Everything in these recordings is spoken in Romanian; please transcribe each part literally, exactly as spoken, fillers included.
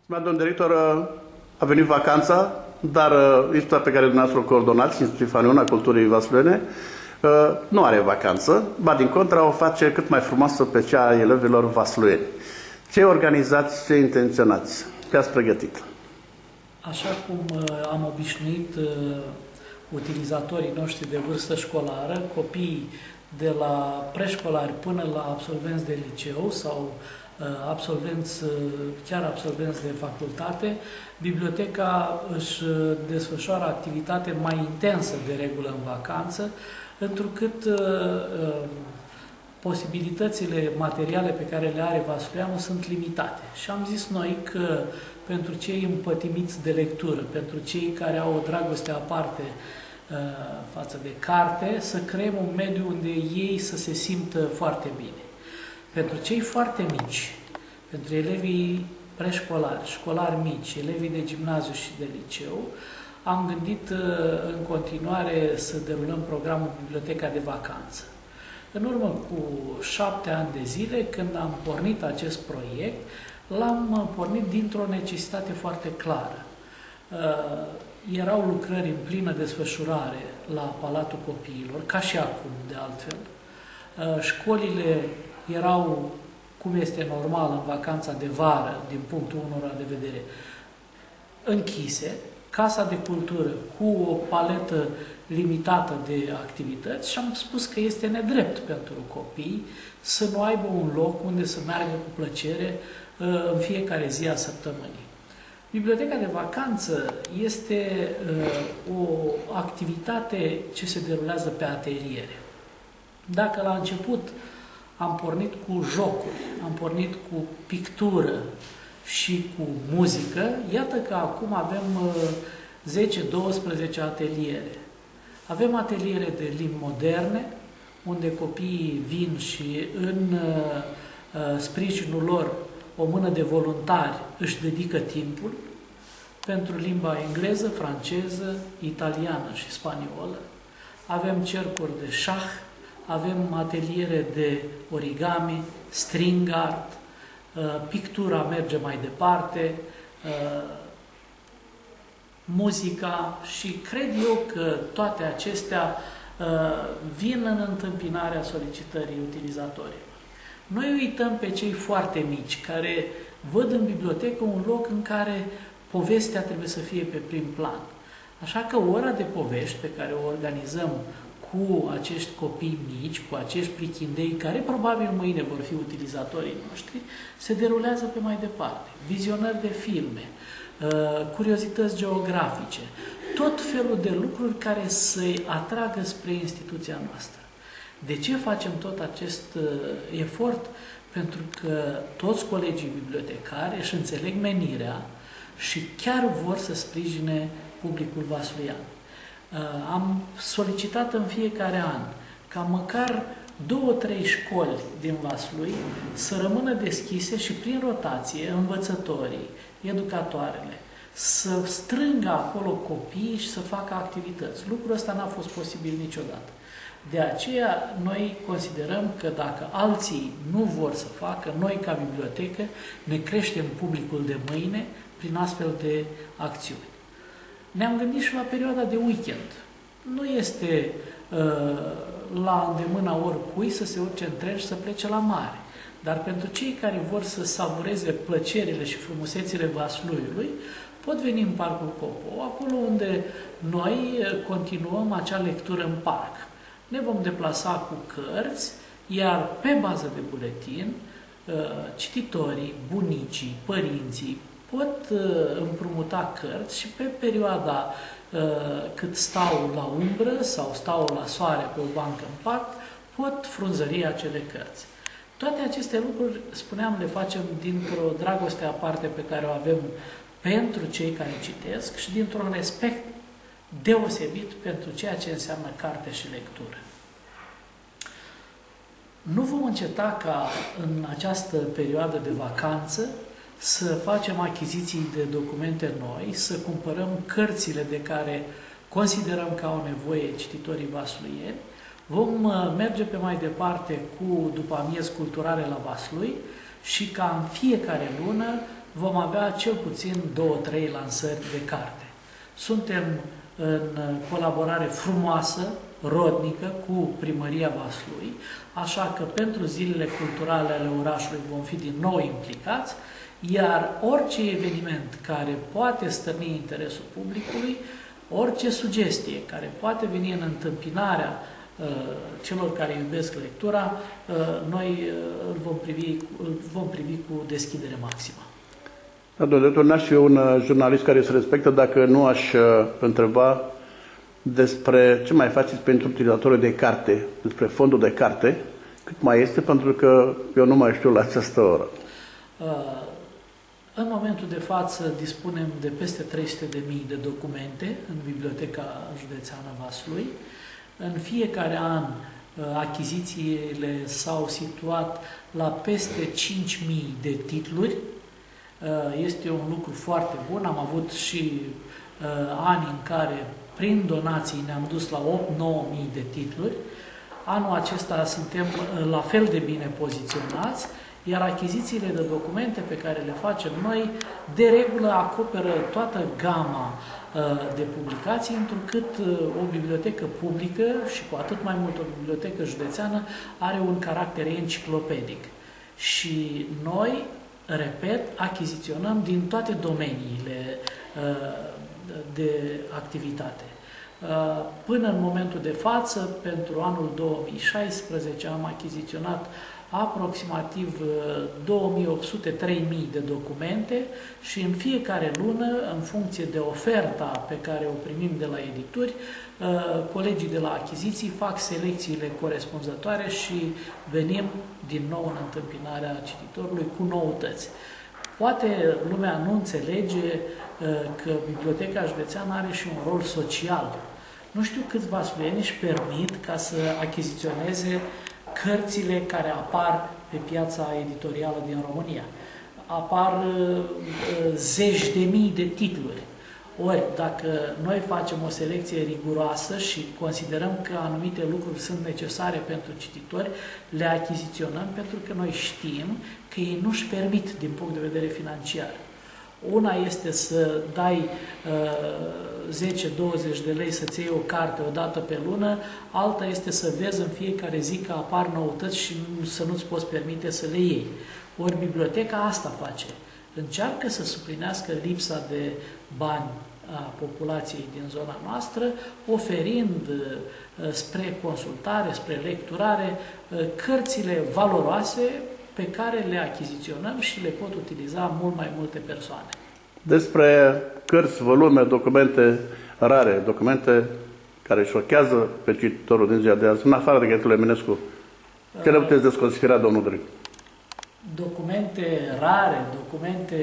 Stimați domn director, a venit vacanța, dar instituția pe care dumneavoastră o coordonați, Institutul Fanion a Culturii Vaslui, nu are vacanță, ba din contra o face cât mai frumoasă pe cea a elevilor vasluieni. Ce organizați, ce intenționați? Ce ați pregătit? Așa cum am obișnuit utilizatorii noștri de vârstă școlară, copiii de la preșcolari până la absolvenți de liceu sau absolvenți, chiar absolvenți de facultate, biblioteca își desfășoară activitate mai intensă de regulă în vacanță, întrucât uh, posibilitățile materiale pe care le are Vasluianul sunt limitate. Și am zis noi că pentru cei împătimiți de lectură, pentru cei care au o dragoste aparte uh, față de carte, să creăm un mediu unde ei să se simtă foarte bine. Pentru cei foarte mici, pentru elevii preșcolari, școlari mici, elevii de gimnaziu și de liceu, am gândit în continuare să derulăm programul Biblioteca de Vacanță. În urmă cu șapte ani de zile, când am pornit acest proiect, l-am pornit dintr-o necesitate foarte clară. Erau lucrări în plină desfășurare la Palatul Copiilor, ca și acum, de altfel. Școlile erau, cum este normal, în vacanța de vară, din punctul unora de vedere, închise. Casa de cultură cu o paletă limitată de activități și am spus că este nedrept pentru copii să nu aibă un loc unde să meargă cu plăcere în fiecare zi a săptămânii. Biblioteca de vacanță este o activitate ce se derulează pe ateliere. Dacă la început am pornit cu jocuri, am pornit cu pictură și cu muzică, iată că acum avem zece douăsprezece ateliere. Avem ateliere de limbi moderne, unde copiii vin și în uh, sprijinul lor o mână de voluntari își dedică timpul pentru limba engleză, franceză, italiană și spaniolă. Avem cercuri de șah, avem ateliere de origami, string art, uh, pictura merge mai departe, uh, muzica și cred eu că toate acestea uh, vin în întâmpinarea solicitării utilizatorilor. Noi uităm pe cei foarte mici care văd în bibliotecă un loc în care povestea trebuie să fie pe prim plan. Așa că ora de povești pe care o organizăm cu acești copii mici, cu acești prichindei, care probabil mâine vor fi utilizatorii noștri, se derulează pe mai departe. Vizionări de filme, curiozități geografice, tot felul de lucruri care să-i atragă spre instituția noastră. De ce facem tot acest efort? Pentru că toți colegii bibliotecari își înțeleg menirea și chiar vor să sprijine publicul vasluian. Am solicitat în fiecare an ca măcar două, trei școli din Vaslui să rămână deschise și prin rotație învățătorii, educatoarele, să strângă acolo copiii și să facă activități. Lucrul ăsta n-a fost posibil niciodată. De aceea, noi considerăm că dacă alții nu vor să facă, noi ca bibliotecă ne creștem publicul de mâine prin astfel de acțiuni. Ne-am gândit și la perioada de weekend. Nu este uh, la îndemâna oricui să se urce în tren și să plece la mare. Dar pentru cei care vor să savureze plăcerile și frumusețile Vasluiului, pot veni în Parcul Copo, acolo unde noi continuăm acea lectură în parc. Ne vom deplasa cu cărți, iar pe bază de buletin, cititorii, bunicii, părinții pot împrumuta cărți și pe perioada cât stau la umbră sau stau la soare pe o bancă în parc, pot frunzări acele cărți. Toate aceste lucruri, spuneam, le facem dintr-o dragoste aparte pe care o avem pentru cei care citesc și dintr-un respect deosebit pentru ceea ce înseamnă carte și lectură. Nu vom înceta ca în această perioadă de vacanță să facem achiziții de documente noi, să cumpărăm cărțile de care considerăm că au nevoie cititorii vasluieni. Vom merge pe mai departe cu după amiezi culturale la Vaslui și ca în fiecare lună vom avea cel puțin două, trei lansări de carte. Suntem în colaborare frumoasă, rodnică, cu Primăria Vaslui, așa că pentru zilele culturale ale orașului vom fi din nou implicați, iar orice eveniment care poate stârni interesul publicului, orice sugestie care poate veni în întâmpinarea uh, celor care iubesc lectura, uh, noi uh, îl, vom privi, îl vom privi cu deschidere maximă. Da, domnule, n-aș fi un uh, jurnalist care se respectă dacă nu aș uh, întreba despre ce mai faceți pentru utilizatorii de carte, despre fondul de carte, cât mai este, pentru că eu nu mai știu la această oră. Uh, În momentul de față dispunem de peste trei sute de mii de documente în Biblioteca Județeană Vaslui. În fiecare an achizițiile s-au situat la peste cinci mii de titluri. Este un lucru foarte bun. Am avut și ani în care prin donații ne-am dus la opt nouă mii de titluri. Anul acesta suntem la fel de bine poziționați, iar achizițiile de documente pe care le facem noi, de regulă acoperă toată gama de publicații, întrucât o bibliotecă publică și cu atât mai mult o bibliotecă județeană are un caracter enciclopedic. Și noi, repet, achiziționăm din toate domeniile de activitate. Până în momentul de față, pentru anul două mii șaisprezece, am achiziționat aproximativ două mii opt sute - trei mii de documente și în fiecare lună, în funcție de oferta pe care o primim de la edituri, colegii de la achiziții fac selecțiile corespunzătoare și venim din nou în întâmpinarea cititorului cu noutăți. Poate lumea nu înțelege că Biblioteca Județeană are și un rol social. Nu știu câți vasluieni își permit ca să achiziționeze cărțile care apar pe piața editorială din România. Apar uh, zeci de mii de titluri. Ori, dacă noi facem o selecție riguroasă și considerăm că anumite lucruri sunt necesare pentru cititori, le achiziționăm pentru că noi știm că ei nu-și permit din punct de vedere financiar. Una este să dai uh, zece douăzeci de lei să-ți iei o carte o dată pe lună, alta este să vezi în fiecare zi că apar noutăți și să nu-ți poți permite să le iei. Ori biblioteca asta face. Încearcă să suplinească lipsa de bani a populației din zona noastră, oferind uh, spre consultare, spre lecturare, uh, cărțile valoroase pe care le achiziționăm și le pot utiliza mult mai multe persoane. Despre cărți, volume, documente rare, documente care șochează pe cititorul din ziua de azi, în afară de Ghetul Eminescu, ce le puteți desconsidera, domnul Drig? Documente rare, documente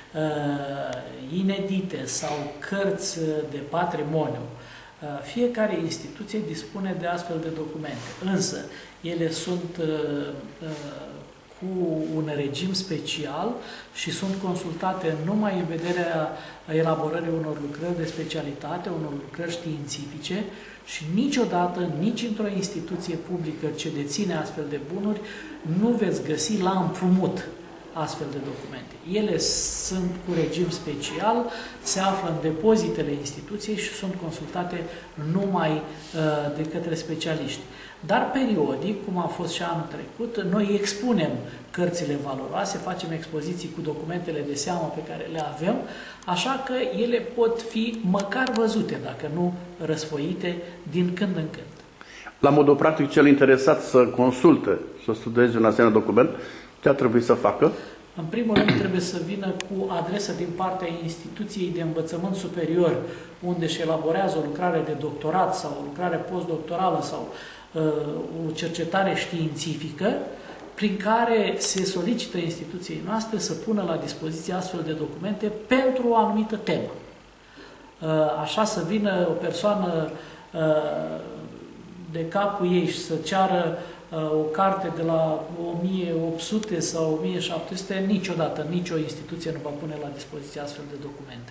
uh, inedite sau cărți de patrimoniu. Uh, fiecare instituție dispune de astfel de documente, însă ele sunt uh, uh, cu un regim special și sunt consultate numai în vederea elaborării unor lucrări de specialitate, unor lucrări științifice și niciodată, nici într-o instituție publică ce deține astfel de bunuri, nu veți găsi la împrumut astfel de documente. Ele sunt cu regim special, se află în depozitele instituției și sunt consultate numai uh, de către specialiști. Dar periodic, cum a fost și anul trecut, noi expunem cărțile valoroase, facem expoziții cu documentele de seamă pe care le avem, așa că ele pot fi măcar văzute, dacă nu răsfoite, din când în când. La modul practic, cel interesat să consulte, să studieze un asemenea document, ce ar trebui să facă? În primul rând trebuie să vină cu adresă din partea instituției de învățământ superior, unde își elaborează o lucrare de doctorat sau o lucrare postdoctorală sau uh, o cercetare științifică, prin care se solicită instituției noastre să pună la dispoziție astfel de documente pentru o anumită temă. Uh, așa să vină o persoană uh, de capul ei și să ceară o carte de la o mie opt sute sau o mie șapte sute, niciodată, nicio instituție nu va pune la dispoziție astfel de documente.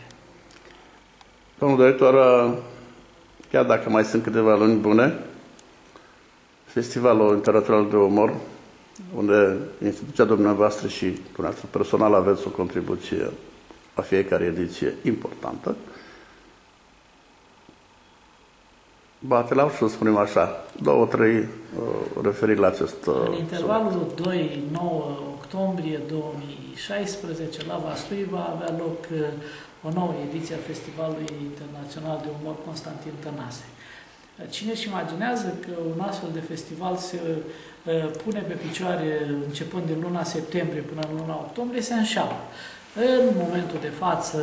Domnul director, chiar dacă mai sunt câteva luni bune, Festivalul Internațional de Umor unde instituția dumneavoastră și dumneavoastră personal aveți o contribuție la fiecare ediție importantă. Bate la ușă, să spunem așa, două, trei uh, referiri la acest uh, În intervalul doi nouă octombrie două mii șaisprezece, la Vaslui va avea loc uh, o nouă ediție a Festivalului Internațional de Umor Constantin Tănase. Cine își imaginează că un astfel de festival se uh, pune pe picioare începând din luna septembrie până în luna octombrie, se înșală. În momentul de față,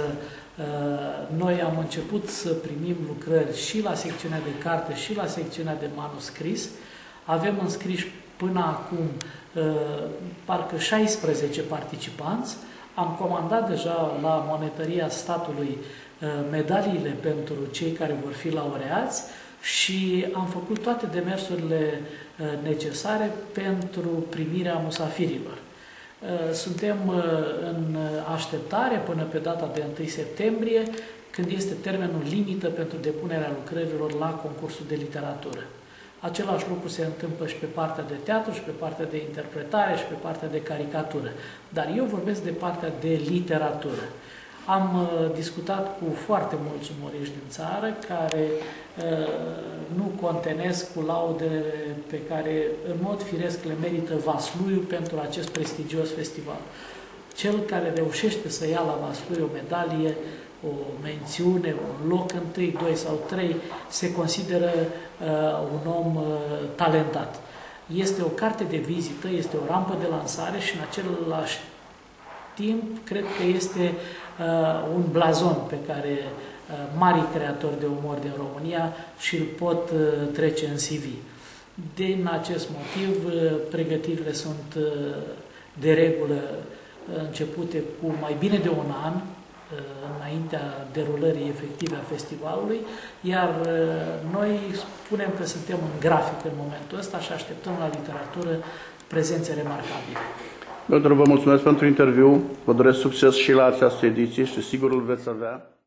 noi am început să primim lucrări și la secțiunea de carte și la secțiunea de manuscris. Avem înscriși până acum parcă șaisprezece participanți. Am comandat deja la Monetăria Statului medaliile pentru cei care vor fi laureați și am făcut toate demersurile necesare pentru primirea musafirilor. Suntem în așteptare până pe data de întâi septembrie, când este termenul limită pentru depunerea lucrărilor la concursul de literatură. Același lucru se întâmplă și pe partea de teatru, și pe partea de interpretare, și pe partea de caricatură. Dar eu vorbesc de partea de literatură. Am discutat cu foarte mulți umoriști din țară care nu contenesc cu laudele pe care în mod firesc le merită Vasluiu pentru acest prestigios festival. Cel care reușește să ia la Vaslui o medalie, o mențiune, un loc întâi, doi sau trei, se consideră uh, un om uh, talentat. Este o carte de vizită, este o rampă de lansare și în același timp cred că este uh, un blazon pe care uh, marii creatori de umor din România și-l pot uh, trece în C V. Din acest motiv, uh, pregătirile sunt uh, de regulă uh, începute cu mai bine de un an, înaintea derulării efective a festivalului, iar noi spunem că suntem în grafic în momentul ăsta și așteptăm la literatură prezențe remarcabile. Domnule, vă mulțumesc pentru interviu, vă doresc succes și la această ediție și sigur îl veți avea.